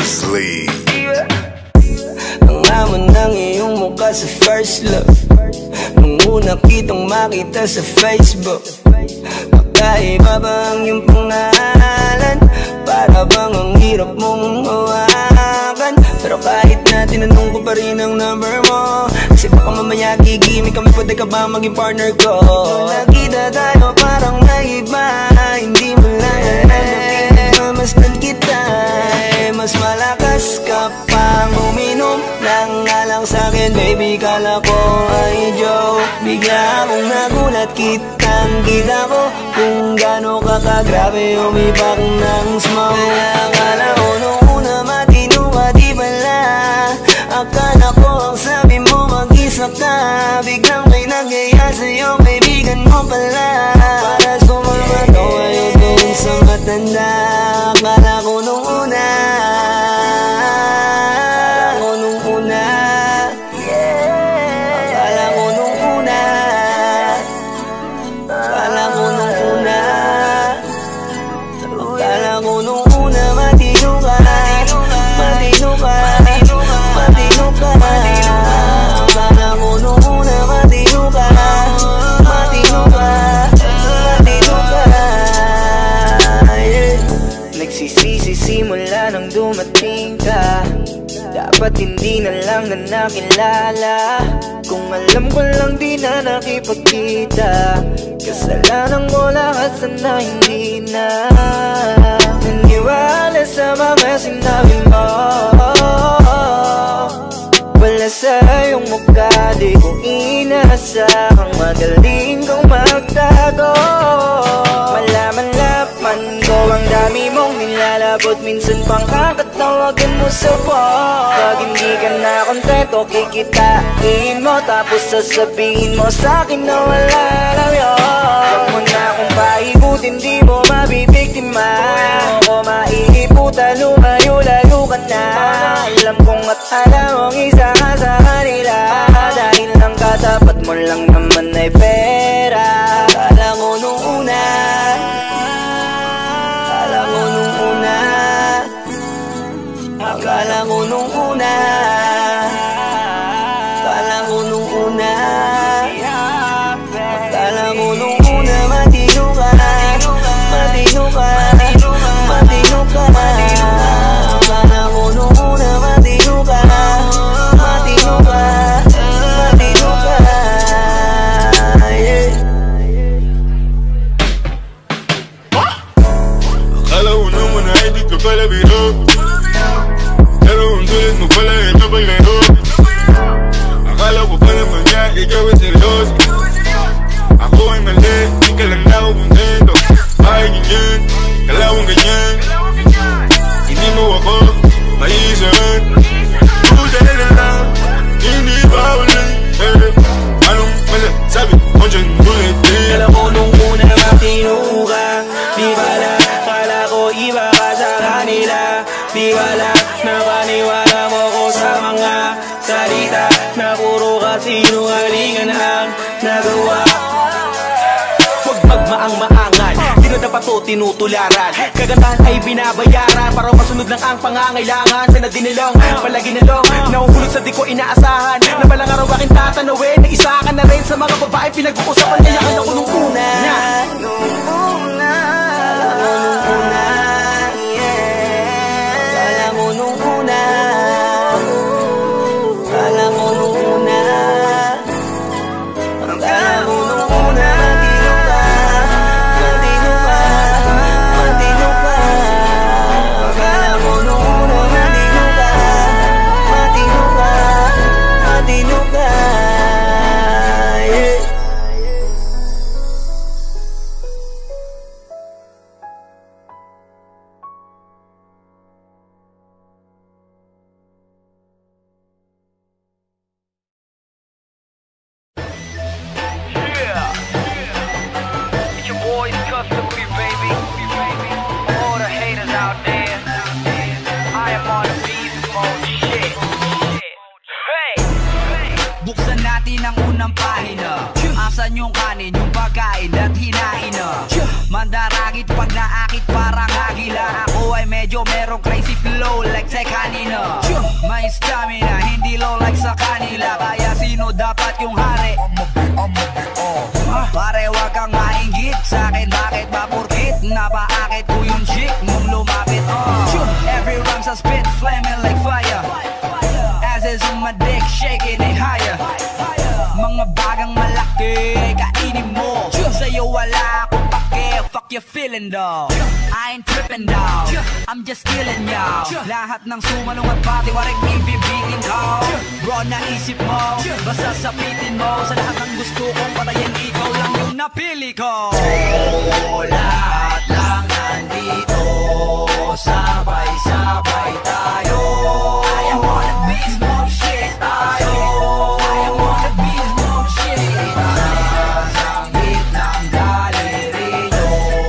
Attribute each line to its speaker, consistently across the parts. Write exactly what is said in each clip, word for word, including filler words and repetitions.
Speaker 1: Beasley.
Speaker 2: Ang hamon ng iyong mukha sa first look, nung una kitang makita sa Facebook. Kakaiba ba ang iyong pangalan? Para bang ang hirap mong hawakan? Pero kahit na tinanong ko pa rin ang number mo, kasi baka mamaya gigimik kami, pwede ka ba maging partner ko? Nung nakita tayo parang naiba, hindi mo lang alam, masdan kita, mas malakas ka pang uminom ng alang sa'kin. Baby, kala ko ay joke, bigla akong nagulat, kitang kita ko kung gaano ka kagrabe umibak ng smoke. Kaya akala ko nung una matino ka, di pala. Akala ko ang sabi mo mag-isa ka, biglang may nagaya sa'yo, kaibigan mo pala. Para sumama to ngayon doon sa matanda. Akala ko nung una, akala ko nung una, akala ko nung una, akala ko nung una, akala ko nung una matino ka, matino ka, matino ka. Akala ko nung una matino ka, matino ka, matino ka. Nagsisisi simula nang dumating ka, dapat hindi na lang na nakilala. Kung alam ko lang di na nakipagkita, kasalanan ko lahat, sana hindi na naniwala sa mga sinabi mo. Wala sa iyong mukha, di ko inasahang magaling kong magtago. Malaman-laman ko ang dami mong nilalabot, minsan pang kakatawagan mo sa phone. Pag hindi ka na kontento, kikitain mo, tapos sasabihin mo sa'kin na wala lang yun. Huwag mo na akong paikutin, di mo mabibiktima. Huwag mo maiiputa, lumayo-layo ka na. Alam kong at alam mong isa ka sa kanila, dahil lang katapat mo lang naman ay pera. Akala ko nung una, akala ko nung una, akala ko nung una, akala ko nung una, akala ko nung una matino ka, matino ka, matino ka. Akala ko nung una matino ka, matino ka, matino ka.
Speaker 3: Akala ko naman ay di ka pala biro, pero ang tulit mo pala ito pa'y laro. Akala ko pa naman niya, ikaw ay seryoso. Ako ay mali, di ka lang na ako kontento. Bakit ganyan, kalawang ganyan, hindi mo ako maisahan. Buta na lang, hindi ba ulit, eh, anong masasabi mo dyan ulit, eh?
Speaker 2: Kala ko nung una matino ka, di bala, kala ko iba ka sa kanila. Di bala, napaniwala mo ko sa mga salita na puro kasinungalingan ang nagawa. Huwag magmaang-maangan, di na dapat to tinutularan. Kagandahan ay binabayaran para masunod lang ang pangangailangan. Sana din nilang palagi na lang nahuhulog sa di ko inaasahan, na balang araw aking tatanawin na isa ka na rin sa mga babae pinag-uusapan. Kaya akala ko nung una, nung una, akala ko nung una, akala ko nung una, akala ko nung una, akala ko nung una, matino ka, matino ka, matino ka. Akala ko nung una matino ka, matino ka, matino ka. Yeah.
Speaker 4: It's your boys, Custom Lee, baby. All the haters out there, I am on the beast mode, shit. Hey!
Speaker 5: Buksan natin ang unang pahina. Asan yung kanin, yung pagkain at hinain na. Mandaragit pag naakit parang agila. Ako ay medyo merong crazy flow like Te kanino may stamina, hindi low like sa kanila. Kaya sino dapat yung hari? Pare wag kang mainggit sa'kin, bakit ba purkit napaakit ko yung chick mong lumapit? Oh. Every rhyme sa spit flaming like fire, as is on my dick shaking it higher. Mga bagang malaki ay kainin mo, sa'yo wala akong pake, fuck you feeling though. I ain't tripping down, I'm just killing y'all. Lahat ng sumanong at pati warik ibibitin ko. Bro, naisip mo, basta sapitin mo. Sa lahat ng gusto kong patayin, ikaw lang yung napili ko. Oh, lahat lang nandito, sabay-sabay tayo. I am on a beast mode shit tayo. I am on a beast mode shit tayo. Sanggit ng galeri nyo,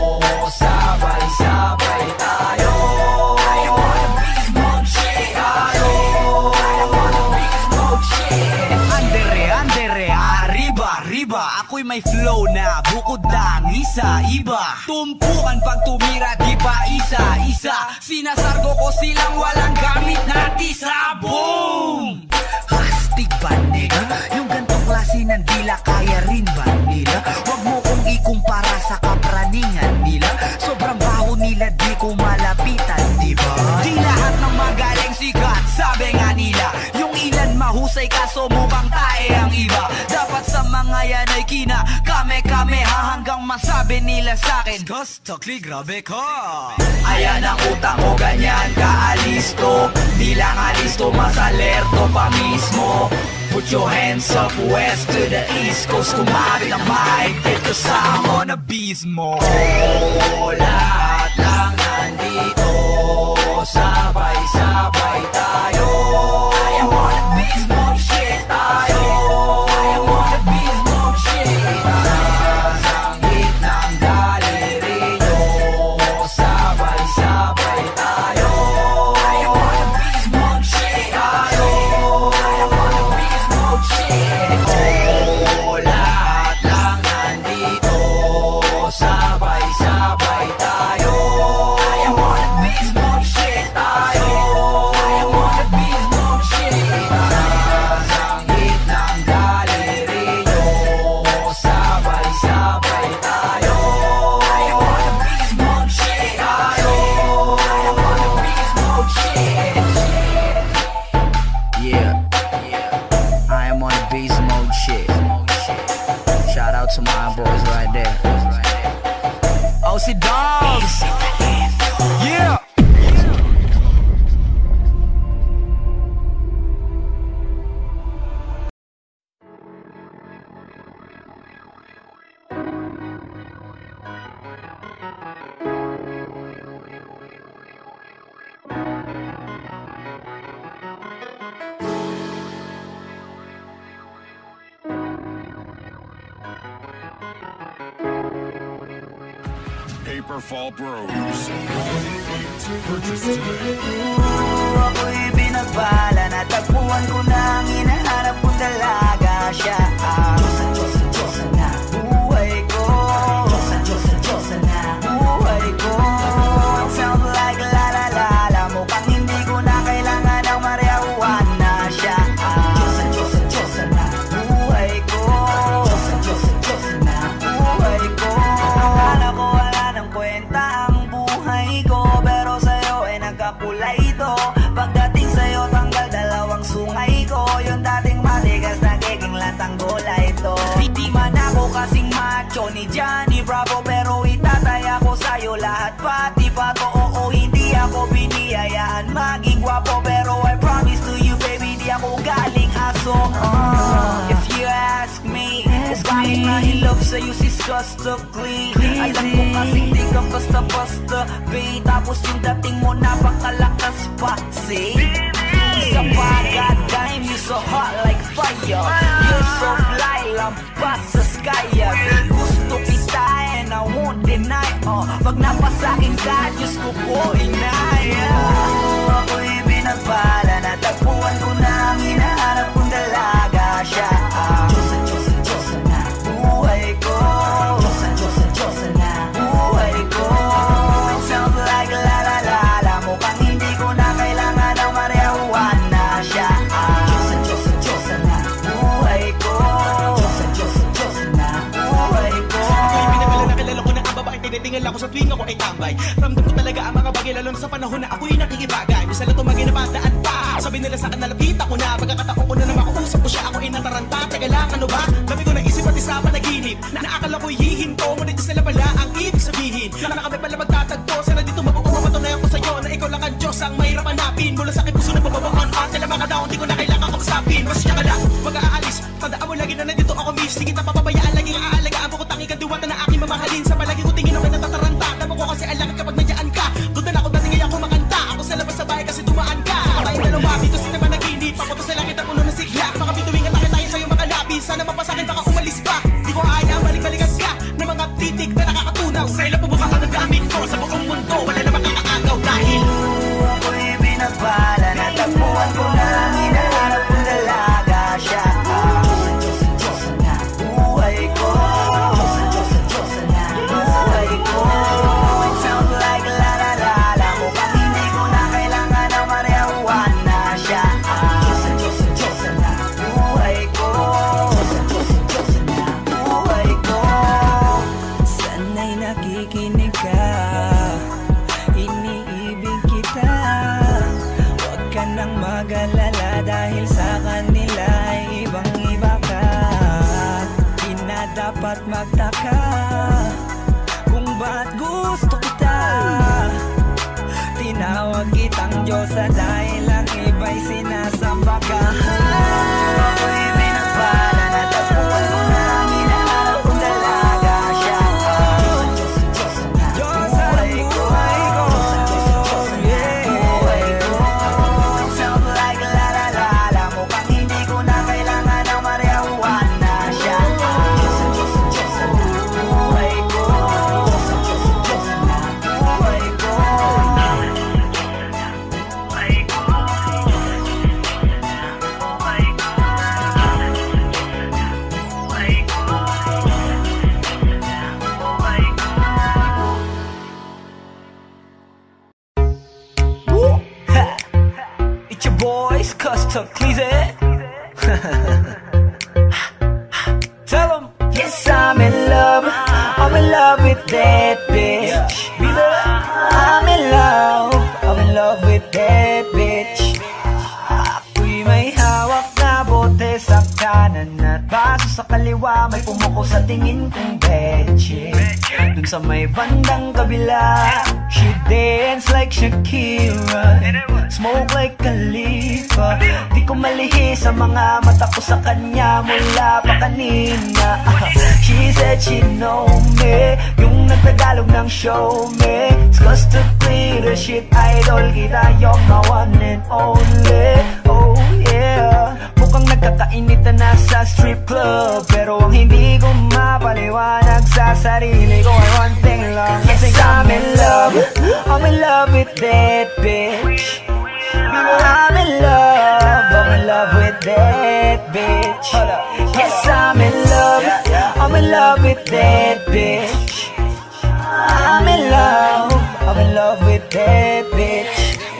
Speaker 5: sabay-sabay tayo. I am on a beast mode shit tayo. I am on a beast mode shit. Andere, andere, arriba, arriba. Ako'y may flow na bukod ng isa-iba. Tumpukan pag tumira, di pa isa-isa. Sinasargo ko silang walang gamit na tisa. Boom! Hastig ba nila? Yung gantong klase ng dila, kaya rin ba nila? Huwag mo kong ikumpara sa kapraningan nila. Sobrang baho nila, di ko malapitan, di ba? Di lahat ng magaling sikat, sabi nga nila. Yung ilan mahusay kaso mukhang tae ang iba. Dapat sa mga yan ay kina kame-kame ha, hanggang masabi nila sa'kin gusto, kli, grabe ko. Ayan ang utang ko, ganyan kaalisto. Di lang alisto, mas alerto pa mismo. Put your hands up west to the east coast. Kumari ng mahigpit kasama na beast mo. Oh, lahat lang nandito, sabay-sabay tayo. I am on a beast mode shit tayo. I am on a beast mode shit tayo. Sanggit ng galeri nyo, sabay-sabay tayo. I am on a beast mode shit tayo. I am on a beast mode shit. Oh, lahat lang nandito, sabay-sabay tayo. I am on a beast mode shit tayo. I am on a beast mode shit tayo. Sanggit ng galeri nyo, sabay-sabay tayo. I am on a beast mode shit tayo. I am on a beast mode shit. Yeah, yeah, I am on a beast mode shit. Shout out to my boys right there. O C Dogs. Yeah.
Speaker 1: Paperfall Bros. Purchase today.
Speaker 5: Ako'y binabala, natagpuan ko na ang hinahanap kong dalaga. Siya ang Diyosa, Diyosa, Diyosa na buhay ko. Diyosa, Diyosa, Diyosa na buhay ko. It sounds like la la la la. Mukhang hindi ko na kailangan ng marijuana. Siya ang Diyosa, Diyosa, Diyosa na buhay ko. Diyosa, Diyosa, Diyosa na buhay ko. Akala ko wala ng kwenta ang buhay ko, pero sa'yo ay nagkakulay ito. Pagdating sa'yo tanggal dalawang sungay ko. Yung dating matigas nagiging latang gola ito. Hindi man ako kasing macho ni Johnny Bravo, pero itataya ko sa'yo lahat pati pa to. Oo, hindi ako biniyayaan maging gwapo, pero I promise to you baby, di ako galing aso. uh, If you ask me, kung bakit nahilog sa'yo sis gusto clean, alam ko kasing di ka basta-basta babe. Tapos yung dating mo napakalakas pa, see? Isa pa, goddamn, you so hot like fire. You're so fly, lampas sa sky. Gusto kita and I won't deny. uh, Pag napasakin ka, Diyos ko po inaya. Ako'y binabala, natagpuan ko na ang hinahanap kong dalaga. Siya ang Diyosa, Diyosa, Diyosa na buhay ko. Diyosa, Diyosa, Diyosa na buhay ko. It sounds like la la la la. Mukhang hindi ko na kailangan
Speaker 6: buhay. Ramdam ko talaga ang mga bagay, lalo na sa panahon na ako'y nakikibagay. Minsan lang tumagay na bataan pa, sabi nila sa akin nalapit ako na. Pagkakataon ko na na makausap ko siya, ako'y nataranta. Teka lang, ano ba? Dami ko naisip at isa panaginip na naakala ko'y hihinto, ngunit sila pala ang ibig sabihin. Na kami pala magtatagpo, sana dito mabuong mapatunayan ko sa'yo na ikaw lang ang Diyos ang mahirap hanapin. Mula sa aking puso na bababaan pa, tila mga daon, di ko na kailangan kausapin. Masya ka lang, mag-aalis, tandaan mo lagi na nandito ako miss. Di kita papabayaan, laging aalagaan mo ko, tangi ka diwata na aking mamahalin. Sa palagi ko tingin ako'y natataranta, damo ko kasi alangit kapag nandiyan ka. Doon na ako dati ngayon ako makanta, ako sa labas sa bahay kasi dumaan ka. Tayong dalawa, dito sa naman naginip, papunta sa langit ang ulo na sigla. Mga bituing at tayo sa'yo makalabi, sana mapasakin baka umalis pa. Di ko kaya balik-balikan ka ng mga titik na nakakatunaw. Sa ilang pabukha ka ng gamit ko sa buong mundo, wala na makakaagaw dahil
Speaker 5: ako'y binabala, natagpuan ko na ang hinahanap kong dalaga siya. Diyos ang Diyos ang Diyos na buhay ko. Diyos ang Diyos ang Diyos na buhay ko. It sounds like la la la la, mukhang hindi ko na kailangan ng marijuana siya. Diyos ang Diyos ang Diyos na buhay ko. Diyos ang Diyos ang Diyos na buhay ko. Sana'y nakikinig ka, iniibig kita. Huwag ka nang mag-alala dahil sa kanila ay ibang iba ka. Di na dapat magtaka kung ba't gusto kita. Tinawag kitang Diyosa dahil ang iba'y sinasamba ka. Ako'y binabala, natagpuan ko na ang hinahanap kong dalaga siya. Diyos ang Diyos ang Diyos na buhay ko. Diyos ang Diyos ang Diyos na buhay ko. It sounds like la la la la, mukhang hindi ko na kailangan ng marijuana siya. Diyos ang Diyos ang Diyos na buhay ko. Diyos ang Diyos ang Diyos na buhay ko. Woo! Ha! It's your boys, Custom Cleese. Tell 'em. Yes, I'm in love. I'm in love with that bitch. I'm in love. I'm in love with that bitch. Ako'y may hawak na bote sa kanan at baso sa kaliwa, may pumuko sa tingin kong betche. Dun sa may bandang kabila, she dance like Shakira, smoke like Khalifa. Di ko malihis sa mga mata ko sa kanya mula pa kanina. She said she know me, yung nagtagalog ng show me. It's cause to clear shit, idol kita, you're my one and only. Oh yeah, mukhang nagkakainitan na sa strip club, pero ang hindi ko mapaliwanag sa sarili ko ay one thing lang. Yes, I'm in love. I'm in love with that bitch. I'm in love. I'm in love with that bitch. Yes, I'm in love. I'm in love with that bitch. I'm in love. I'm in love with that bitch.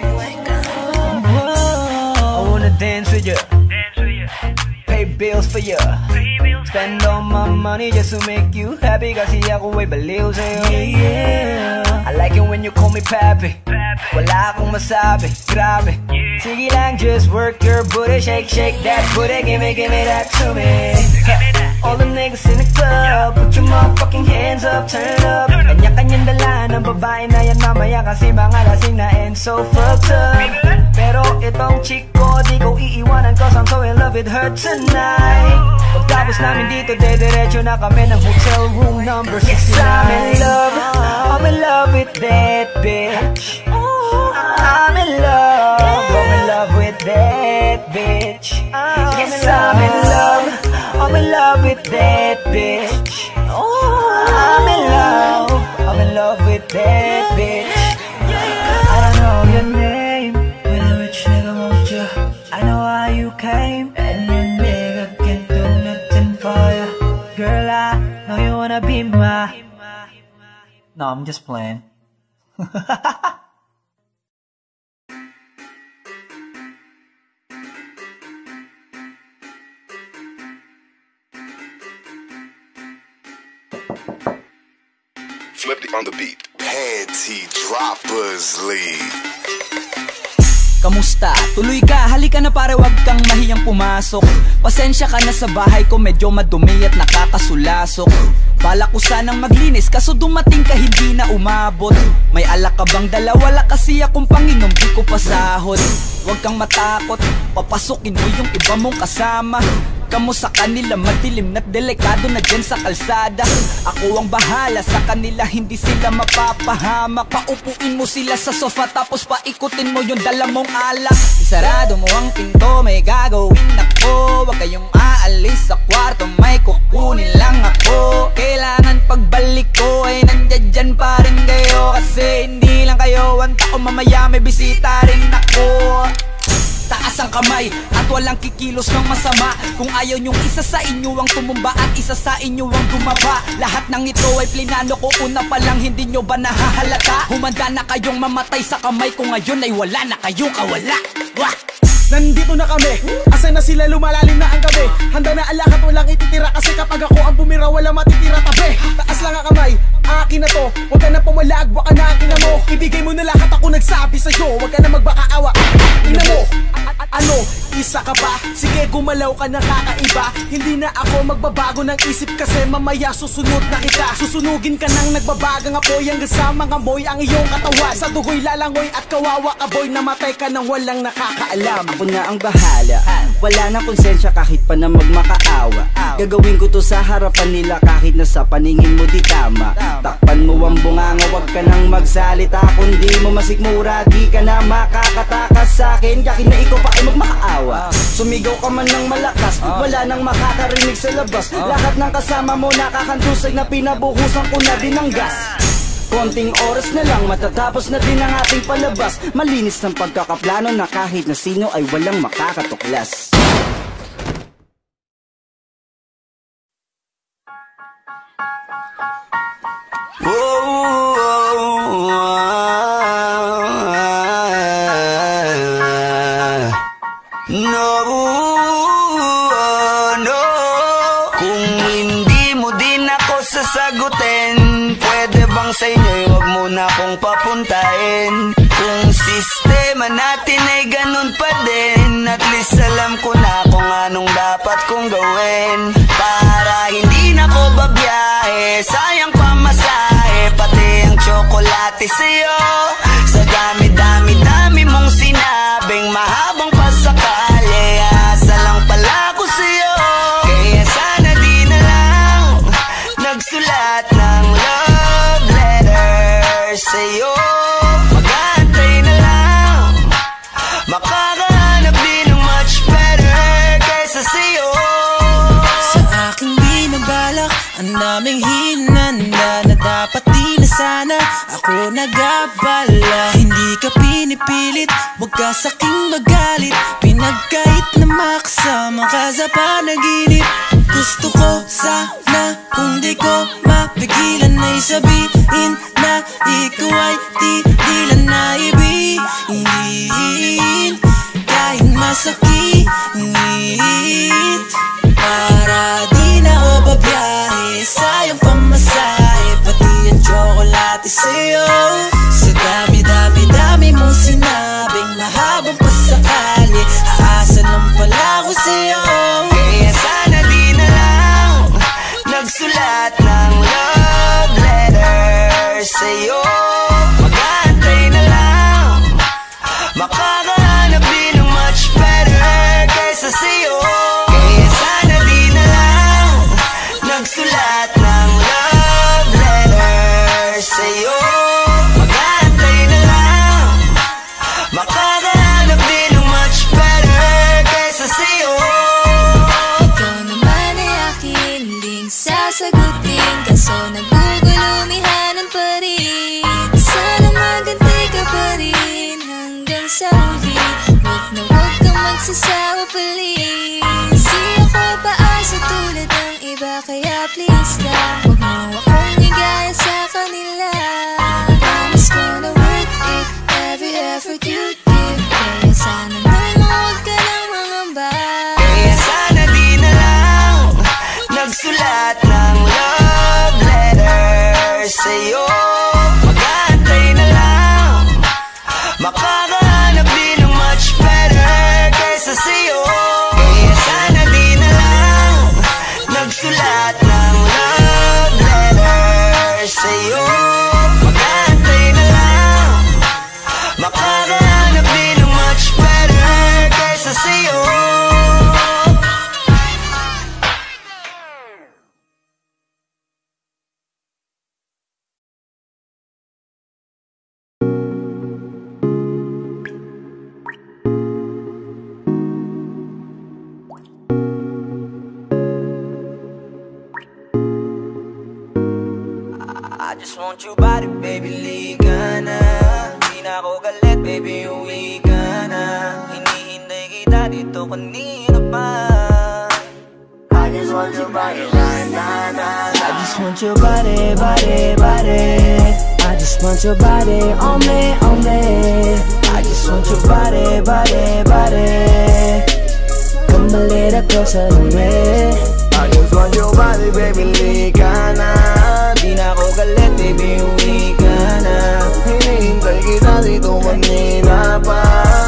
Speaker 5: I wanna dance with you, pay bills for you, spend all my money just to make you happy. Kasi ako ay baliw sa'yo. Yeah, I like it when you call me papi. Wala akong masabi, grabe. Sige lang, just work your booty, shake, shake that booty. Gimme, gimme that to me. All the niggas in the club, put your motherfucking hands up, turn it up. Kanya-kanyang dala ng babae na yan mamaya, kasi mga lasing na and so fucked up. Pero itong chick ko, di ko iiwanan, cause I'm so in love with her tonight. Pagtapos namin dito, dediretso na kami ng hotel room number sixty-nine. Yes, I'm in love. I'm in love with that bitch. I'm in love. I'm in love with that bitch. Yes, I'm in love. I'm in love with that bitch. I'm in love. I'm in love with that bitch. I don't know your name, but a rich nigga wants you. I know how you came, and your nigga can't do nothing for you. Girl, I know you wanna be my. No, I'm just playing.
Speaker 7: Flippy on the beat. Panty Droppers League.
Speaker 5: Kamusta? Tuloy ka, halika na pare, wag kang mahiyang pumasok. Pasensya ka na sa bahay ko, medyo madumi at nakakasulasok. Bala ko sanang maglinis, kaso dumating ka hindi na umabot. May alak ka bang dala? Wala kasi akong panginom, di ko pasahod. Wag kang matakot, papasukin mo yung iba mong kasama. Kamo sa kanila, madilim na't delikado na dyan sa kalsada. Ako ang bahala sa kanila, hindi sila mapapahamak. Paupuin mo sila sa sofa, tapos paikutin mo yung dala mong alak. Isarado mo ang pinto, may gagawin ako. Huwag kayong aalis sa kwarto, may kukunin lang ako. Kailangan pagbalik ko ay nandyan dyan pa rin kayo. Kasi hindi lang kayo ang tao, mamaya may bisita rin ako. Taas ang kamay at walang kikilos ng masama. Kung ayaw nyong isa sa inyo ang tumumba at isa sa inyo ang dumaba. Lahat ng ito ay plinano ko, una pa lang, hindi nyo ba nahahalata? Humanda na kayong mamatay sa kamay ko, ngayon ay wala na kayong kawala. Wah!
Speaker 6: Nandito na kami, asa na sila, lumalalim na ang gabi. Handa na ang lahat, walang ititira. Kasi kapag ako ang bumira, wala matitira tabi. Taas lang ang kamay, akin na to. Huwag ka na pumalag, baka na akin na mo. Ibigay mo na lahat, ako nagsabi sa'yo. Huwag ka na magbakaawa, ina mo. Ano, isa ka ba? Sige, gumalaw ka na kakaiba. Hindi na ako magbabago ng isip, kasi mamaya susunod na kita. Susunugin ka nang nagbabagang apoy, hanggang sa mga boy ang iyong katawan. Sa dugoy lalangoy at kawawa ka boy, namatay ka nang walang nakakaalam.
Speaker 5: Ako na ang bahala, wala nang konsensya kahit pa na magmakaawa. Gagawin ko to sa harapan nila kahit na sa paningin mo di tama. Takpan mo ang bunganga, wag ka nang magsalita. Kung di mo masikmura, di ka na makakatakas sa akin. Kahit na ikaw pa ay magmakaawa. Sumigaw ka man ng malakas, wala nang makakarinig sa labas. Lahat ng kasama mo nakakantusay na pinabuhusan ko na din ng gas. Konting oras na lang, matatapos na din ang ating palabas. Malinis ng pagkakaplano na kahit na sino ay walang makakatuklas.
Speaker 2: No, no. Kung hindi mo din ako sasagutin, pwede bang sa inyo'y wag mo na akong papuntahin? Kung sistema natin ay ganun pa din, at least alam ko na kung anong dapat kong gawin. Para hindi na ko babiyahe, sayang pamasahe, pati ang tsokolate sa'yo. Sa dami-dami-dami mong sinabing mahabang pasakali, asa lang pala ko sa'yo. Kaya sana di na lang nagsulat ng love letter sa'yo. Mag-aantay na lang, makakahanap din ng much better kaysa sa'yo.
Speaker 8: Sa aking binabalak, ang daming hinanda na dapat di na sana ako nag-abala. Hindi ka pinipilit, wag ka sa'king magalit. Pinagkait na makasama ka sa panaginip. Gusto ko sana kung di ko mapigilan ay sabihin na ikaw ay tigilan na ibigin. Kahit masakit, para di na ako babiyahe, sayang pamasahe, pati ang tsokolate sa'yo. Sa dami-dami-dami mong sinabing mahabang pasakali, aasa lang pala ko sa'yo.
Speaker 2: Kaya sana di na lang nagsulat ng love letter sa'yo. Mag-aantay na lang, makakahanap din ng much better kaysa sa'yo. Kaya sana di na lang nagsulat ng love letter sa'yo. Mag-aantay na lang, makakahanap din ng much better kaysa sa'yo.
Speaker 9: Ikaw naman ay akin ding sasagutin, kaso nagugulumihanan pa rin. Sana magantay ka pa rin hanggang sa huli. Huwag na huwag kang magsasawa, please. Di ako paasa tulad ng iba, kaya please lang, huwag mo akong igaya sa kanila. Promise ko na worth it, every effort you give. Kaya sana naman huwag ka nang mangamba.
Speaker 2: Kaya sana di na lang nagsulat ng love letter sa'yo. Mag- I just want your body, baby, liga na. Di na ako galit, baby, uwi ka na. Hinihintay kita dito kanina pa. I just want your body, right na na na. I just want your body, body, body. I just want your body on me, on me. I just want your body, body, body. Come a little closer to me. I just want your body, baby, liga na. Di na ako galit, baby, uwi ka na. Hinihintay kita dito kanina pa.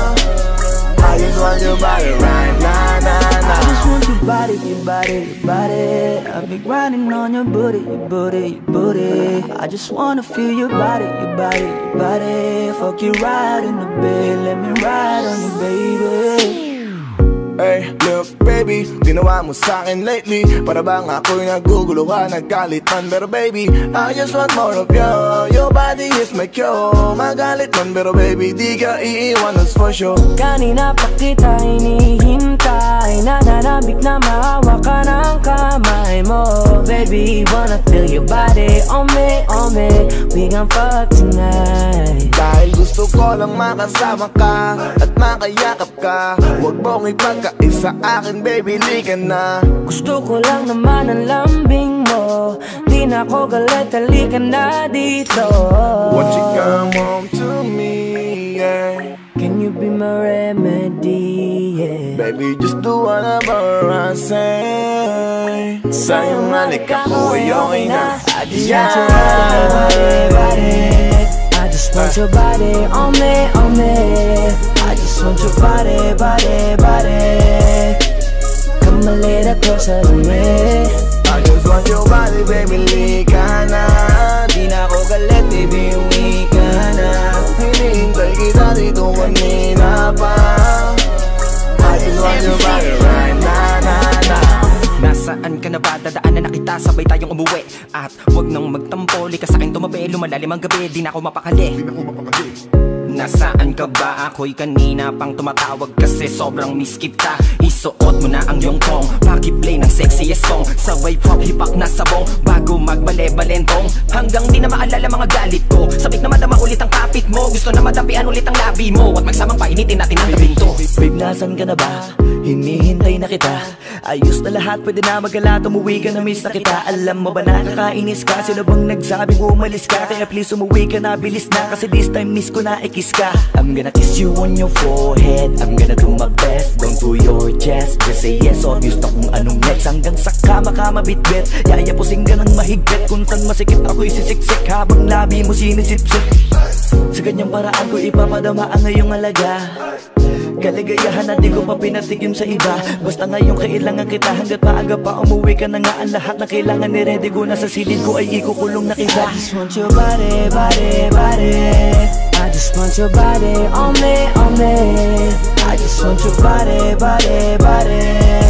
Speaker 2: I just want your body right na na na. I just want your body, your body, your body. I've been grinding on your booty, your booty, your booty. I just wanna feel your body, your body, your body. Fuck you right in the bed, let me ride on you, baby.
Speaker 10: Hey, look baby, ginawa mo sa'kin lately. Para bang ako'y naguguluhan, nagkalitan. Pero baby, I just want more of you. Your body is my cure. Magalit man, pero baby, di ka iiwan, that's for sure.
Speaker 2: Kanina pa kita hinihintay, nananabik na mahawak ka ng kamay mo. Baby, wanna feel your body on me, on me. We gon' fuck tonight.
Speaker 10: Dahil gusto ko lang makasama ka at makayakap ka. Huwag mong ipagkaisa akin, baby, liga na.
Speaker 2: Gusto ko lang naman ang lambing mo. Di na ako galit, halika na dito.
Speaker 10: Won't you come home to me, yeah?
Speaker 2: Can you be my remedy, yeah?
Speaker 10: Baby, just do whatever I say. Sa'yong halik ako ay okay na.
Speaker 2: I just want your body, body. I just want your body on me, on me. I just want your body, body, body. Come a little closer to me.
Speaker 10: I just want your body, baby, liga na.
Speaker 2: Di na ako galit, baby, uwi ka na.
Speaker 10: Hinihintay kita dito kanina pa. I just want your body right na na na.
Speaker 6: Nasaan ka na ba? Dadaanan na kita, sabay tayong umuwi. At wag nang magtampo, lika sa'kin tumabi. Lumalalim ang gabi, di na ako mapakali. Di na ako mapakali. Nasaan ka ba? Ako'y kanina pang tumatawag kasi sobrang miss kita. Isuot mo na ang iyong tong, pakiplay ng sexiest song. Sabay pop hipak na sabong, bago magbale-balentong. Hanggang di na maalala mga galit ko. Sabik na madama ulit ang kapit mo. Gusto na madapian ulit ang labi mo. At magsamang painitin natin ang gabing to.
Speaker 2: Babe, nasan ka na ba? Hinihintay na kita. Ayos na lahat, pwede na magala. Umuwi ka na, miss na kita. Alam mo ba nakakainis ka? Sino bang nagsabing umalis ka? Kaya please umuwi ka na, bilis na. Kasi this time miss ko na ikis ka. I'm gonna kiss you on your forehead. I'm gonna do my best, down to your chest. Just say yes, obvious na kung anong next. Hanggang sa kama ka mabitbit. Yayapusing ka ng mahigpit. Kung saan masikip ako'y sisiksik. Habang labi mo sinisipsip. Sa ganyang paraan ko ipapadama ang ngayong alaga. Kaligayahan na di ko pa pinatigim sa iba. Basta ngayon kailangan kita. Hanggat maaga pa umuwi ka na nga. Ang lahat na kailangan ni ready ko. Nasa silid ko ay ikukulong na kita. I just want your body, body, body. I just want your body on me, on me. I just want your body, body, body.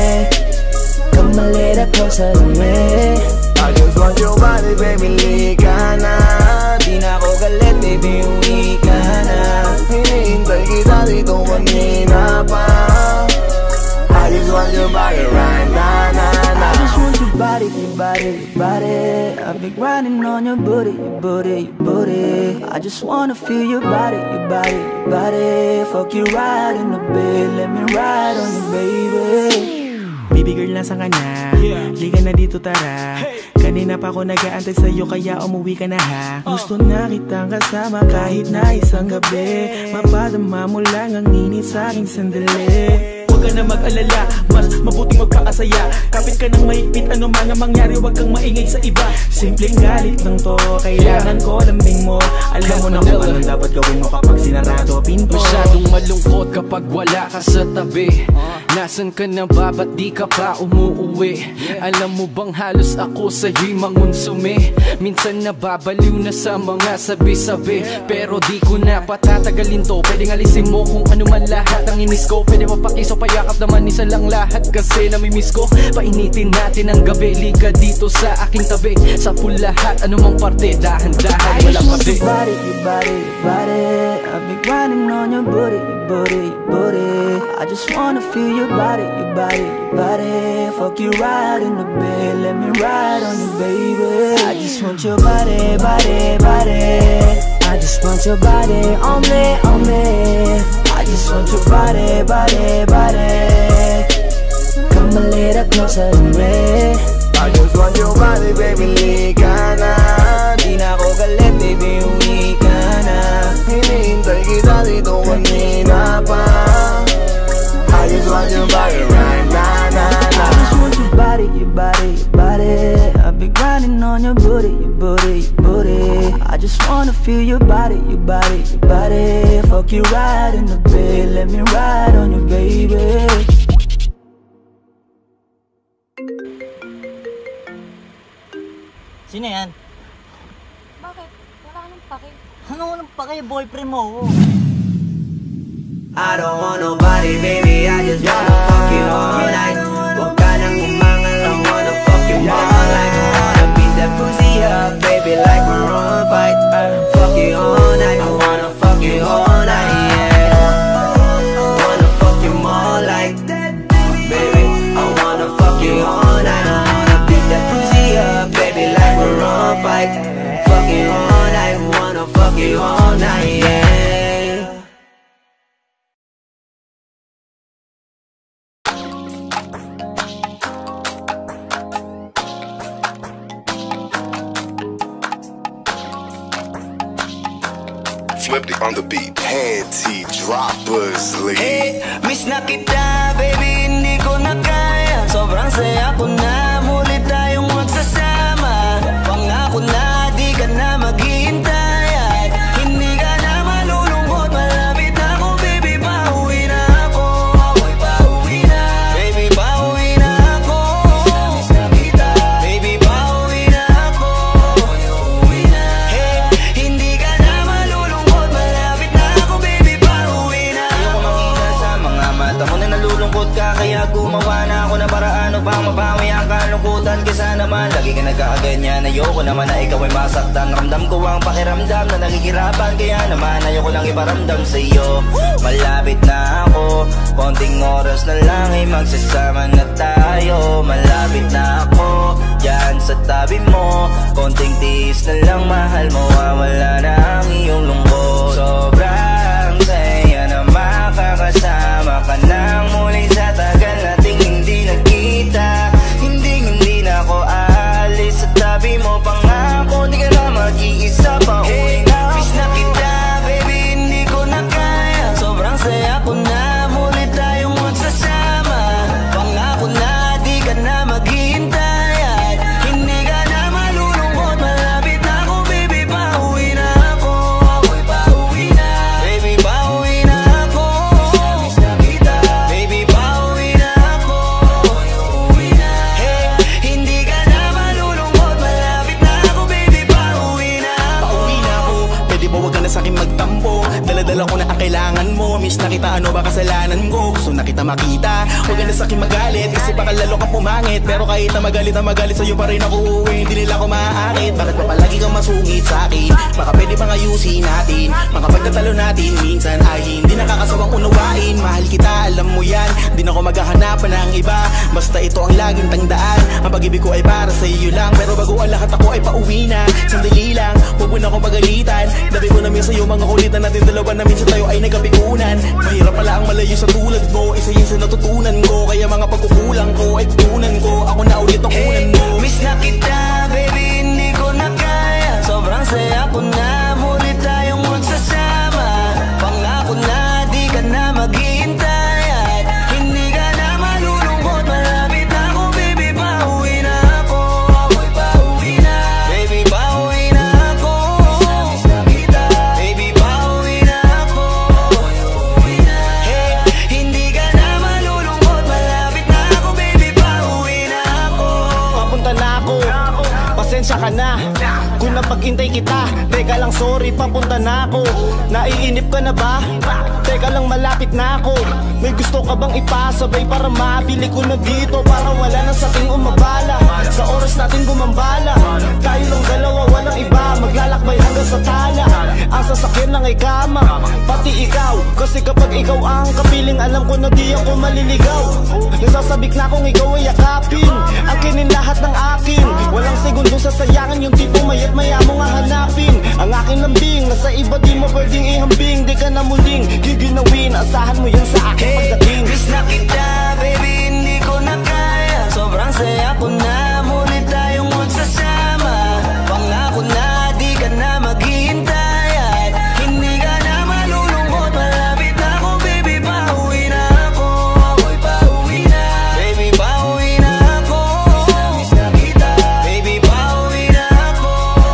Speaker 2: Come a little closer to me.
Speaker 10: I just want your body, baby, liga na.
Speaker 2: Di na ako galit, baby, uwi ka na.
Speaker 10: Hinihintay kita dito kanina pa. I just want your body right na na na.
Speaker 2: I just want your body, your body, your body. I've been grinding on your booty, your booty, your booty. I just wanna feel your body, your body, your body. Fuck you right in the bed, let me ride on you, baby.
Speaker 8: Baby girl, nasa ka na? Liga na dito, tara. Kanina pa ako nag-aantay sa'yo, kaya umuwi ka na ha. Gusto na kitang kasama kahit na isang gabi. Mapadama mo lang ang init sa'king sandali. Huwag ka na mag-alala, mas mabuting magpakasaya. Kapit ka ng mahigpit, ano man ang mangyari, huwag kang maingay sa iba. Simpleng galit lang to, kailangan ko lambing mo. Alam mo na kung anong dapat gawin mo kapag sinarado pinto.
Speaker 11: Masyadong malungkot kapag wala ka sa tabi. Nasaan ka na ba? Ba't di ka pa umuuwi? Alam mo bang halos ako sa'yo'y mangonsume? Minsan nababaliw na sa mga sabi-sabi. Pero di ko na patatagalin to. Pwedeng alisin mo kung ano man lahat ang inis ko. Pwede mapakiso, payakap naman isa lang lahat. Kasi namimiss ko. Painitin natin ang gabi. Liga dito sa aking tabi. Sa lahat, anumang parte, dahan-dahan, walang pati.
Speaker 2: Your body, your body, your body. I've been grinding on your booty, your booty, your booty. I just wanna feel your
Speaker 5: body, your body, your body. Fuck you right in the bed, let me ride on you, baby. I just want your body, body, body. I just want your body on me, on me. I just want your body, body, body. Come a little closer to me.
Speaker 10: I just want your body, baby, lika na.
Speaker 5: Di na ako galit, baby, uwi ka na.
Speaker 10: Hinihintay kita dito kanina pa. I just want your body right now, na, na.
Speaker 5: I just want your body, your body, your body. I've been grinding on your booty, your booty, your booty. I just wanna feel your body, your body, your body. Fuck you right in the bed, let me ride on you, baby.
Speaker 12: Sino yan?
Speaker 9: Bakit? Wala ka nang pake.
Speaker 12: Ano nang pake? Boyfriend mo.
Speaker 2: I don't want nobody, baby, I just wanna fuck you all night. Huwag ka nang umangal, I wanna fuck you all night. I wanna beat that pussy up, baby, like we're on a fight. Fuck you all night, I wanna fuck you all night, yeah. I wanna fuck you more like that, baby. I wanna fuck you all night. I wanna beat that pussy up, baby, like we're on a fight. Fuck you all night, wanna fuck you all night, yeah.
Speaker 7: Flipped it on the beat. Panty droppers lead.
Speaker 2: Hey, miss na kita, baby, hindi ko na kaya. Sobrang saya ko na, muli tayong magsasama. Pangako na, di ka na maghihintay. At hindi ka na malulungkot, malapit na ako, baby, pauwi na ako. Ako'y pauwi na, baby, pauwi na ako. Miss na kita, baby, pauwi na ako. Ako'y uuwi na. Hey, hindi ka na malulungkot, malapit na ako, baby, pauwi na ako. Ayoko makita sa mga mata mo na nalulungkot ka, kaya gumawa na ako na paraan upang mabawi ang kalungkutan. Kesa naman lagi ka nagkakaganyan. Ayoko naman na ikaw ay masaktan. Ramdam ko ang pakiramdam na nakikirapan, kaya naman ayoko lang iparamdam sa iyo. Malapit na ako, konting oras na lang ay magsasama na tayo. Malapit na ako, dyan sa tabi mo. Konting tiis na lang, mahal mo, wala na ang iyong lungkot. Sobrang saya na makakasama ka nang muli sa tagal nating hindi nagkita. Hindi, hindi na ako aalis sa tabi mo. Pangako, di ka na mag-iisa pa. Uwi na ako. Miss na kita, baby, hindi ko na kaya. Sobrang saya ko na, muli tayong magsasama. Pangako na, di ka na maghihintay. At hindi ka na malulungkot, malapit na ako, baby, pauwi na ako. Ako'y pauwi na, baby, pauwi na ako. Miss na kita, baby, pauwi na ako. Ako'y uuwi na. Hey, hindi ka na malulungkot, malapit na ako, baby, pauwi na ako.
Speaker 6: Pauwi na ako, pwede ba wag ka na sa'kin magtampo? Dala-dala ko na ang kailangan mo. Miss na kita, ano ba kasalanan ko? Gusto na kita makita, wag ka na sa'kin magalit. Kasi baka lalo ka pumangit. Pero kahit na magalit na magalit, sa'yo pa rin ako uuwi. Hindi nila ako maaakit. Bakit pa palagi kang masungit sa'kin? Baka pwede pang ayusin natin. Mga pagtatalo natin minsan ay hindi nakakasawang unawain. Mahal kita, alam mo yan, di na ako maghahanapan ng iba. Basta ito ang laging tandaan, ang pag-ibig ko ay para sa iyo lang. Pero bago ang lahat ako ay pauwi na. Sandali lang, huwag mo na ako pagalitan. Dabi ko namin sa'yo mga kulitan natin dalawa na minsan tayo ay nagkapikunan. Mahirap pala ang malayo sa tulad mo, isa yun sa natutunan ko. Kaya mga pagkukulang ko ay tutunan ko, ako na ulit ang unan mo.
Speaker 2: Miss na kita, baby, hindi ko na kaya. Sobrang saya ko na, muli tayong magsasama. Pangako na, di ka na maghihintay. At hindi ka na malulungkot, malapit na ako, baby, pauwi na ako. Ako'y pauwi na, baby, pauwi na ako. Miss na kita, baby, pauwi na ako. Ako'y uuwi na. Hey, hindi ka na malulungkot, malapit na ako, baby, pauwi na ako.
Speaker 6: Papunta na ako, pasensya ka na kung napag-intay kita. Teka lang, sorry, papunta na ako. Naiinip ka na ba? Teka lang, malapit na ako. May gusto ka bang ipasabay para mabili ko na dito? Para wala na sa ating umabala, sa oras natin gumambala. Tayo lang dalawa, walang iba. Mag
Speaker 13: maglalakbay hanggang sa tala. Ang sasakyan lang ay kama, pati ikaw. Kasi kapag ikaw ang kapiling, alam ko na di ako maliligaw. Nasasabik na kung ikaw ay yakapin, akinin lahat ng akin. Walang segundo sasayangin, yung tipo mayat maya mo nga hanapin. Ang aking lambing, nasa iba di mo pwedeng ihambing. Di ka na muling giginawin, asahan mo yan sa akin pagdating.
Speaker 2: Miss na kita, baby, hindi ko na kaya. Sobrang saya ko na, muli tayong magsasama. Pangako na, di ka na maghihintay at hindi ka na malulungkot. Malapit na ako, baby, pauwi na ako. Ako'y pauwi na, baby, pauwi na ako. Miss na kita, baby, pauwi na ako.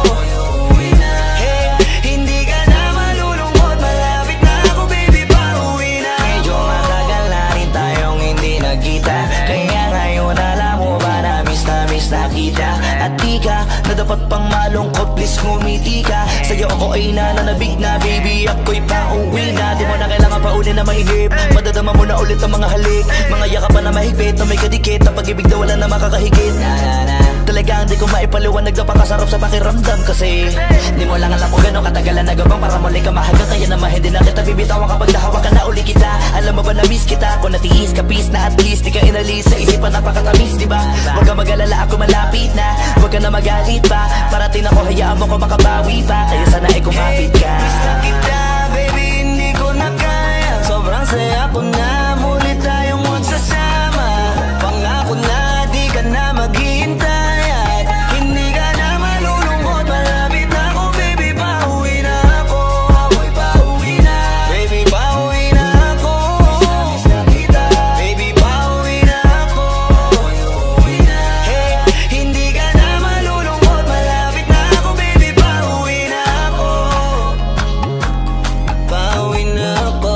Speaker 2: Pauwi na, hey, hindi ka na malulungkot. Malapit na ako, baby, pauwi na. Medyo matagal na rin tayong hindi nagkita, kaya ngayon alam mo ba na miss na miss na kita. At di ka na dapat pang malungkot, please ngumiti ka. Sa'yo ako ay nananabig na, baby, ako'y pauwi na. Di mo na kailangan pa uli na mahigip, madadama mo na ulit ang mga halik. Mga yakapan na mahigpit, na may kadikit, na pag-ibig na wala na makakahigit. Na na na, talagang di ko maipaliwanag na pakasarap sa pakiramdam. Kasi di mo lang alam kung gano'ng katagalan na gabang para muli ka mahagal. Kaya naman hindi na kita bibitawan kapag nahawa ka na uli kita. Alam mo ba na miss kita, kung natiis ka peace na at least di ka inalis sa isipan, napakatamis, diba? Huwag ka mag-alala, ako malapit na, huwag ka na magalit pa. Parating ako, hayaan mo ko makabawi pa, kaya sana ay kumapit ka. Miss na kita, baby, hindi ko na kaya. Sobrang saya ko na, muli tayong magsasama. Pangako na, di ka na maghihintay at hindi ka na malulungkot. Malapit na ako, baby, pauwi na ako. Ako'y pauwi na, baby, pauwi na ako. Miss na kita, baby, pauwi na ako. Pauwi na, hey, hindi ka na malulungkot. Malapit na ako, baby, pauwi na ako. Pauwi na ako,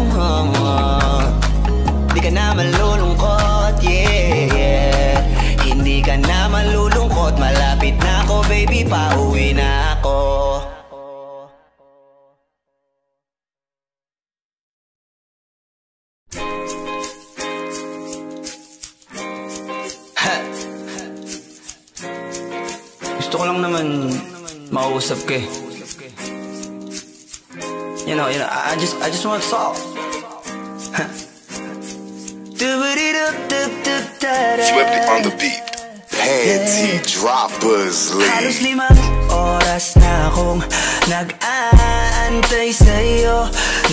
Speaker 2: di ka na malulungkot, yeah, yeah. Hindi ka na malulungkot. Malapit na ako, baby, pauwi na ako. Ha. Gusto ko lang naman makausap ka eh. You know, you know, I I just, I just want to talk.
Speaker 7: Swiftly on the beat. Panty droppers
Speaker 2: Halos
Speaker 7: lead.
Speaker 2: limang oras na akong nag-aantay sa'yo.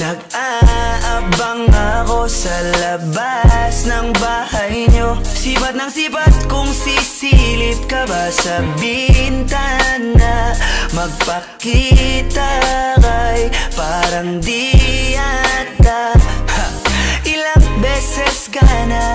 Speaker 2: Nag-aabang ako sa labas ng bahay nyo. Sipat ng sipat kung sisilip ka ba sa bintana. Magpakita kay parang di yata. Ha, ilang beses ka na,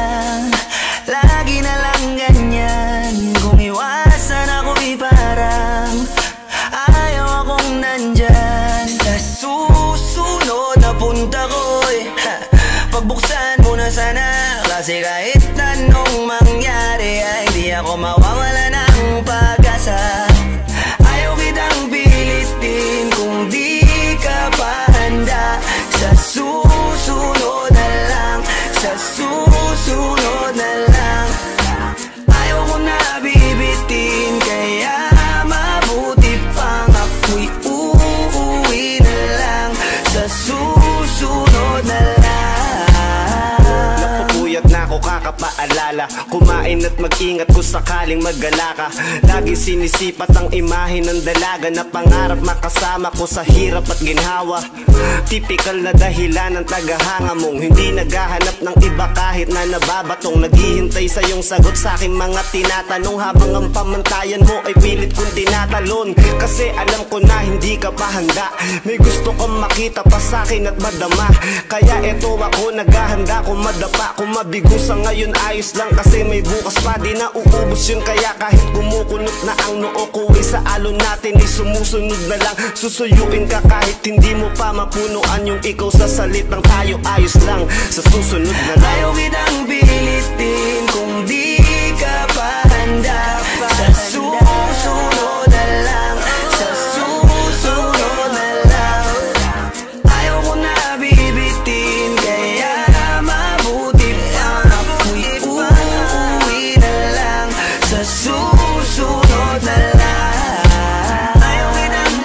Speaker 2: lagi na lang ganyan. Kung iwasan ako'y parang ayaw akong nandyan. Sa susunod na punta ko'y ha, pagbuksan mo na sana. Kasi kahit anong mangyari ay di ako mawawala ng pag-asa. Ayaw kitang pilitin kung di ka pa handa. Sa susunod na lang, sa susunod na lang. Ayaw ko na bibitin, kaya mabuti pang ako'y uuwi na lang. Sa susunod na lang.
Speaker 13: Napupuyat na ako kakapaalala, kumain at mag-ingat kung sakaling maggala ka. Lagi sinisipat ang imahe ng dalaga na pangarap makasama ko sa hirap at ginhawa. Typical na dahilan ng tagahanga mong hindi naghahanap ng iba kahit na nababatong. Naghihintay sa iyong sagot sa aking mga tinatanong, habang ang pamantayan mo ay pilit kong tinatalon. Kasi alam ko na hindi ka pa handa, may gusto kang makita pa sa akin at madama. Kaya eto ako naghahanda, kung madapa, kung mabigo sa ngayon ayos lang. Kasi may bukas pa, di na uubos yun. Kaya kahit kumukunot na ang noo ko ay sa alon natin ay sumusunod na lang. Susuyuin ka kahit hindi mo pa mapunuan yung ikaw sa salitang tayo ayos lang. Sa susunod na lang.
Speaker 2: Ayaw kitang pilitin kung di ka pa handa. Sa susunod na lang, sa susunod na lang. Ayaw ko na bibitin, kaya mabuti pang ako'y uuwi na lang. Sa susunod na lang. Ayaw kitang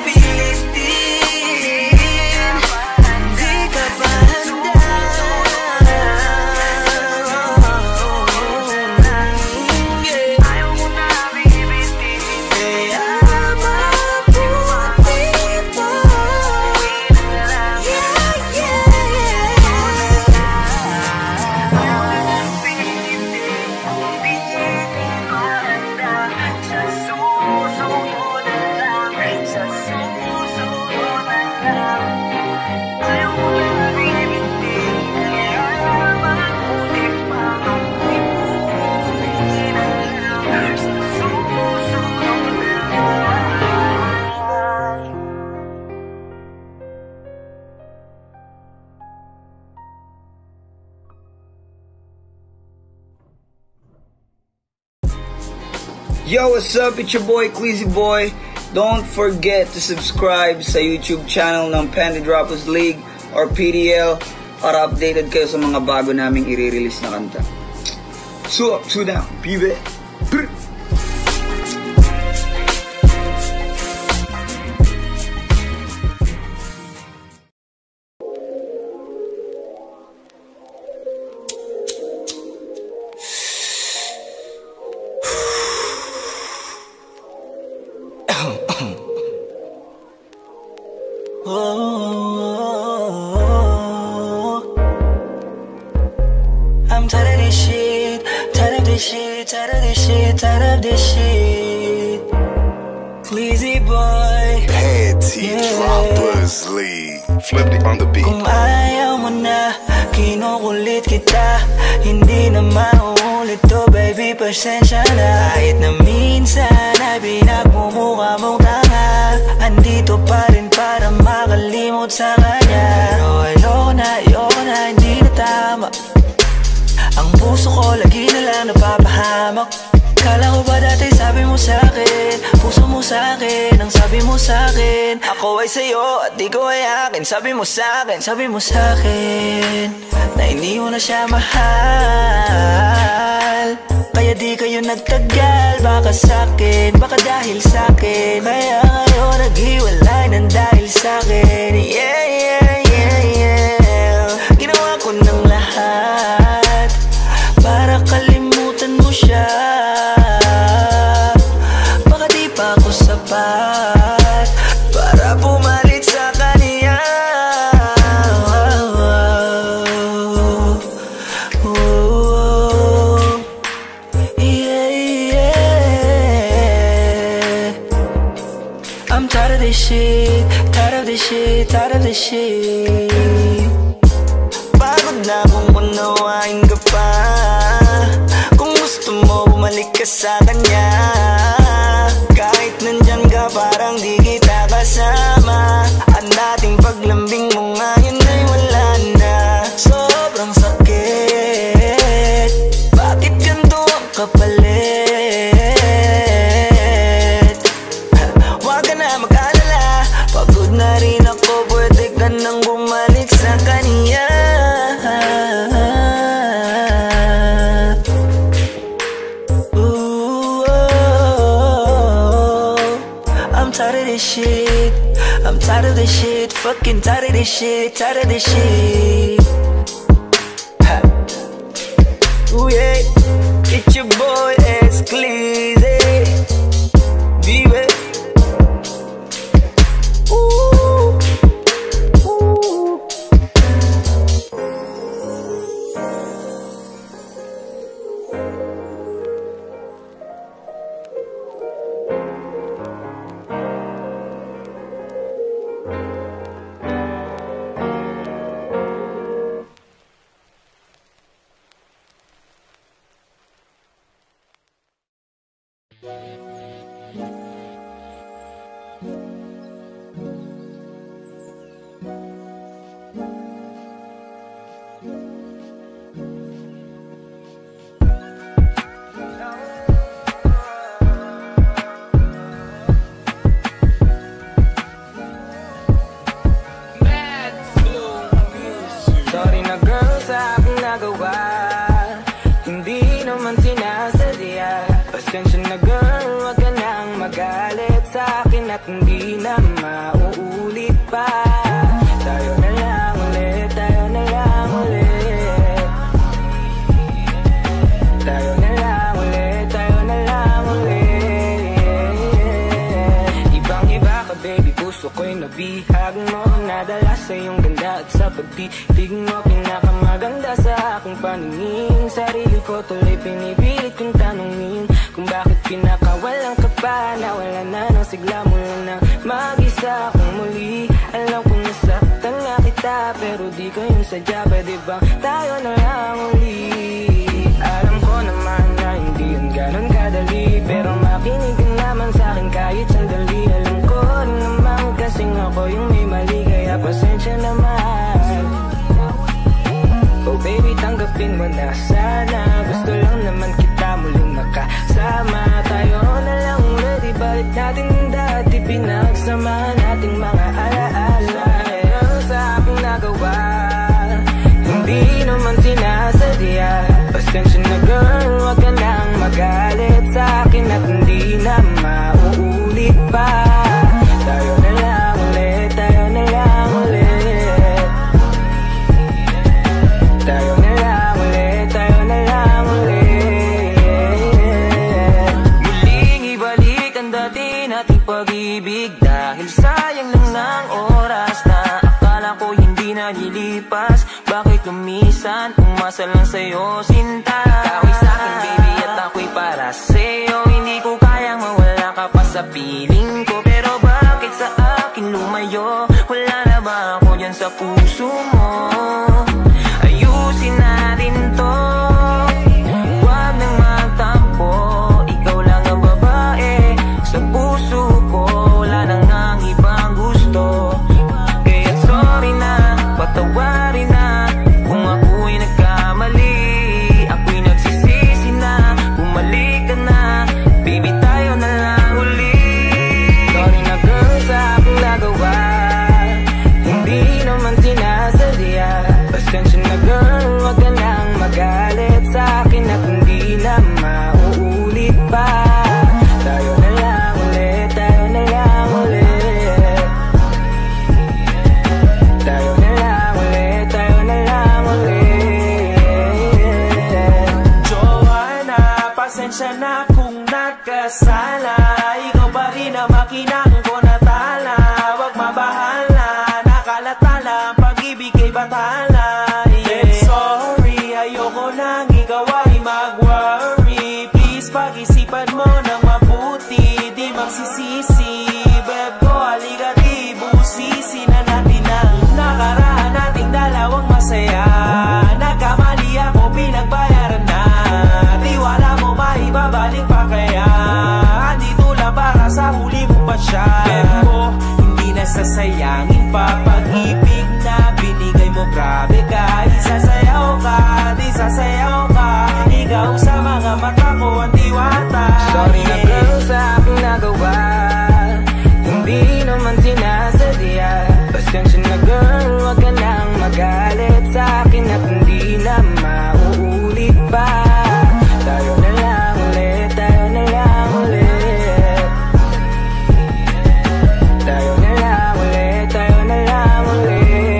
Speaker 14: Yo, what's up? It's your boy, Queasy Boy. Don't forget to subscribe sa YouTube channel ng Panty Droppers League or P D L para updated kayo sa mga bago naming i-release na kanta. So up, two down, pibe. Brr.
Speaker 5: I'm tired of this shit, tired of this shit, tired of this shit, tired of this shit. Queasy Boy,
Speaker 7: Panty Droppers League. Flip it on the beat.
Speaker 5: Kung ayaw mo na, kinukulit kita. Hindi na mauulit to, baby, pasensya na. Kahit na minsan ay pinagmumukha mong tanga, andito pa rin para makalimot sa kanya. Pero ayoko na, ayoko na, hindi na tama. Ang puso ko lagi na lang napapahamak. Kala ko ba dati sabi mo sa'kin, puso mo sa'kin, ang sabi mo sa'kin, ako ay sa'yo at di ko ay akin. Sabi mo sa'kin, sabi mo sa'kin, na hindi mo na siya mahal. Kaya di kayo nagtagal, baka sa'kin, baka dahil sa'kin. Kaya ngayon naghiwalay ng dahil sa'kin. Yeah, yeah, yeah, yeah. Ginawa ko ng lahat para kalimutan mo siya. Baka di pa ako sapat para pumalit sa kanya. Oh, yeah, yeah. I'm tired of this shit, tired of this shit, tired of this shit. Pagod na kung unawain ka pa. Kung gusto mo, bumalik ka sa kanya. Kahit nandyan ka, parang di kita kasama. Ang dating paglambing mo ngayon ay wala na. Sobrang sakit, bakit ganito ang kapalit? Huwag ka na mag-alala, pagod na rin ako, pwede ka nang bumalik sa kanya. Shit, I'm tired of this shit, fucking tired of this shit, tired of this shit. Ha. Ooh yeah, it's your boy S. Queasy, baby. Ooh, ooh. Sorry na girl sa aking nagawa, hindi naman sinasadya. Pasensya na girl, wag ka nang magalit sa akin at hindi na mauulit pa. Tayo na lang ulit, tayo na lang ulit. Tayo na lang ulit, tayo na lang ulit. Ibang iba ka baby, puso ko'y nabihag mo. Nadala sa iyong ganda at sa pagtitig mo, pinakamaganda sa aking paningin. Sarili ko tuloy pinipilit kong tanungin kung bakit pinakawalan ka pa. Nawala na ng sigla mo lang na mag-isa akong muli. Alam kong nasaktan na kita, pero di ko yung sadya. Pwede bang tayo na lang uli? Alam ko naman na hindi yun ganun kadali, pero makinig ka naman sa akin kahit sandali. Alam ko naman kasing ako yung may mali, kaya pasensya naman. Oh baby, tanggapin mo na sana. Gusto lang naman kita muling makasama. Tayo
Speaker 15: pag-ibig. Dahil sayang lang ng oras na akala ko hindi na lilipas. Bakit lumisan, umasa lang sa'yo sinta. Ikaw sa'kin baby at ako'y para sa'yo. Hindi ko kayang mawala ka pa sa piling ko. Pero bakit sa akin lumayo? Wala na ba ako dyan sa puso mo? Ayusin natin to, huwag nang magtampo. Ikaw lang ang babae sa puso ko, wala nang ang ibang gusto. Kaya sorry na, patawarin na kung ako'y nagkamali. Ako'y nagsisisi na, bumalik ka na. Baby, tayo na lang uli. Sorry na girl sa aking nagawa, hindi naman sinasadya. Pasensya na girl, wag ka nang magalit sa akin at hindi na mauulit pa. Tayo na lang ulit, tayo na lang ulit. Tayo na lang ulit, tayo na lang ulit.
Speaker 16: Joanna, pasensya na kung nagkasala. Ikaw pa rin ang makinang ko na tala. Wag mabahala, nakalatala ang pag-ibig kay batala. Yeah, sorry, ayoko nang ikaw ay mag-worry. Please, pag-isipan mo ng mabuti, di magsisisi. Beb ko, halika di busisi na natin ang nakaraan nating dalawang masaya. Nagkamali ako, pinagbayaran na. Tiwala mo maibabalik pa kaya andito lang para sa huli mo pa siya. Beb ko, hindi na sasayangin pa pag-ibig na binigay mo. Grabe ka, isasayaw ka, di sasayaw ka. Ikaw sa mga mata ko ang diwata.
Speaker 15: Sorry na girl sa aking nagawa, hindi naman sinasadya. Pasensya na girl, wag ka nang magalit sa akin at hindi na mauulit pa. Tayo na lang ulit, tayo na lang ulit. Tayo na lang ulit, tayo na lang ulit.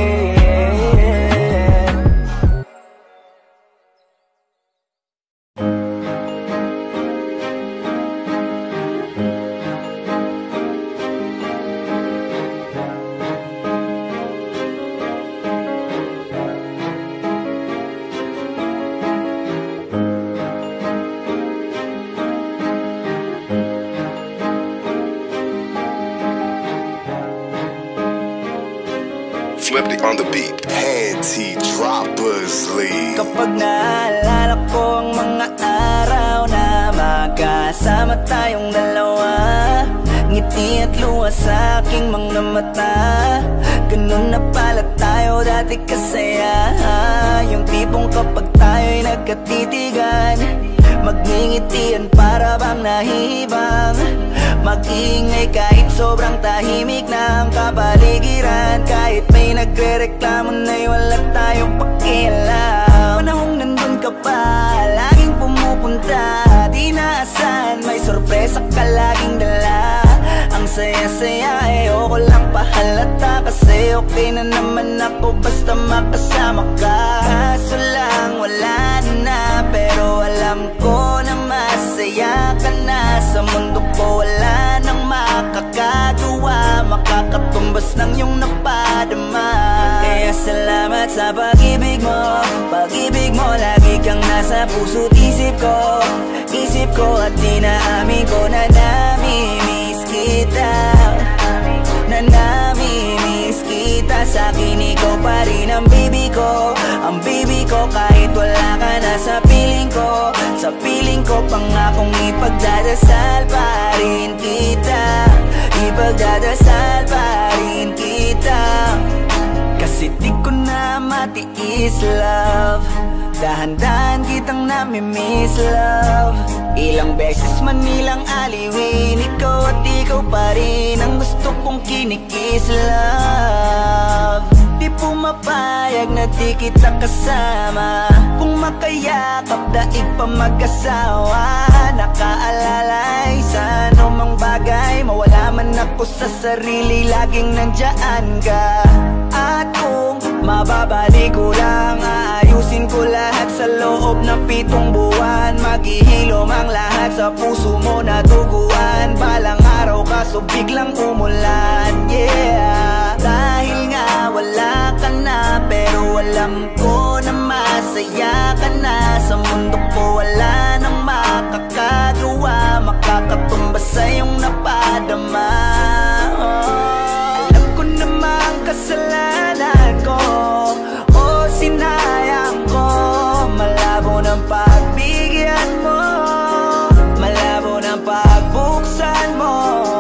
Speaker 7: Flipped on the beat. Panty Droppers League.
Speaker 5: Kapag naalala ko ang mga araw na magkasama tayong dalawa, ngiti at luha sa aking mga mata. Ganun na pala tayo dati kasaya. Yung tipong kapag tayo'y nagkatitigan, magngingitian para bang nahihibang. Mag-iingay kahit sobrang tahimik na ang kapaligiran. Kahit may nagre-reklamo na'y wala tayong pakialam. Panahong nandun ka pa, laging pumupunta, di naasahan, may sorpresa ka laging dala. Ang saya-saya, ayoko lang pahalata, kasi okay na naman ako basta makasama ka. Kaso lang wala na, pero alam ko na masaya ka na. Sa mundo ko wala nang makakagawa, makakatumbas ng iyong napadama. Kaya salamat sa pag-ibig mo, pag-ibig mo. Lagi kang nasa puso't isip ko, isip ko. At dinaamin ko na namimiss kita, na namimiss kita. Sa'kin ikaw pa rin ang baby ko, ang baby ko. Kahit wala ka na sa piling ko, sa piling ko. Pangakong ipagdadasal pa rin kita, ipagdadasal pa rin kita. Kasi di ko na matiis love, dahan-dahan kitang namimiss love. Ilang beses man nilang aliwin, ikaw at ikaw pa rin ang gusto kong kinikis love. Di pumapayag na di kita kasama, kung makayakap daig pa mag-asawa. Nakaalalay sa anumang bagay, mawala man ako sa sarili, laging nandyan ka. At kung mababalik ko lang, aayusin ko lahat sa loob ng pitong buwan. Maghihilom ang lahat sa puso mo na duguan. Balang araw ka puso biglang umulan, yeah. Dahil nga wala ka na, pero alam ko na masaya ka na. Sa mundo ko wala nang makakagawa, makakatumba sa iyong napadama. Oh, alam ko namang kasalanan ko, o sinayang ko. Malabo ng pagbigyan mo, malabo ng pagbuksan mo.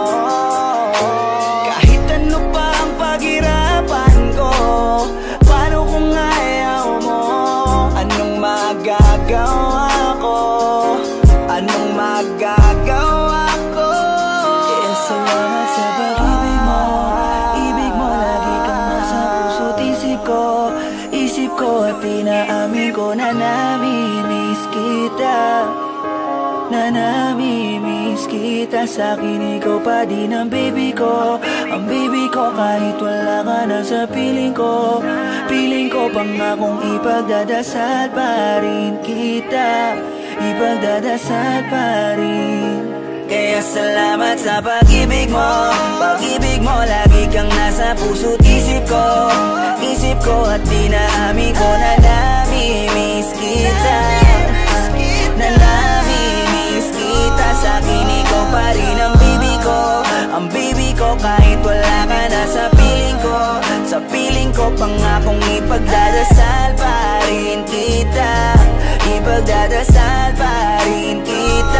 Speaker 5: Kahit ano pa ang paghirapan ko, paano kung ayaw mo? Anong magagawa ko? Anong magagawa ko? Kaya salamat sa pag-ibig mo. Ibig mo lagi kang nasa puso't isip ko. Isip ko at pinaamin ko na namimiss kita, na namimiss kita. Sa'kin ikaw pa din ang baby ko, ang baby ko kahit wala ka na sa piling ko. Piling ko pangakong ipagdadasal pa rin kita, ipagdadasal pa rin. Kaya salamat sa pag-ibig mo. Pag-ibig mo lagi kang nasa puso't isip ko. Isip ko at dinaamin ko na namimiss kita, na namimiss kita. Sa'kin ikaw pa rin ang baby ko, ang baby ko kahit wala ka na sa piling ko. Sa piling ko pangakong ipagdadasal pa rin kita, ipagdadasal pa rin kita.